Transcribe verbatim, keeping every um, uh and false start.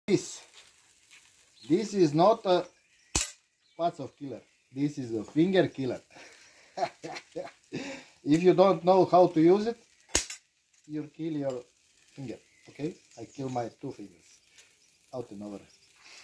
This, this is not a parts of killer. This is a finger killer. If you don't know how to use it, you kill your finger. Okay? I kill my two fingers out and over.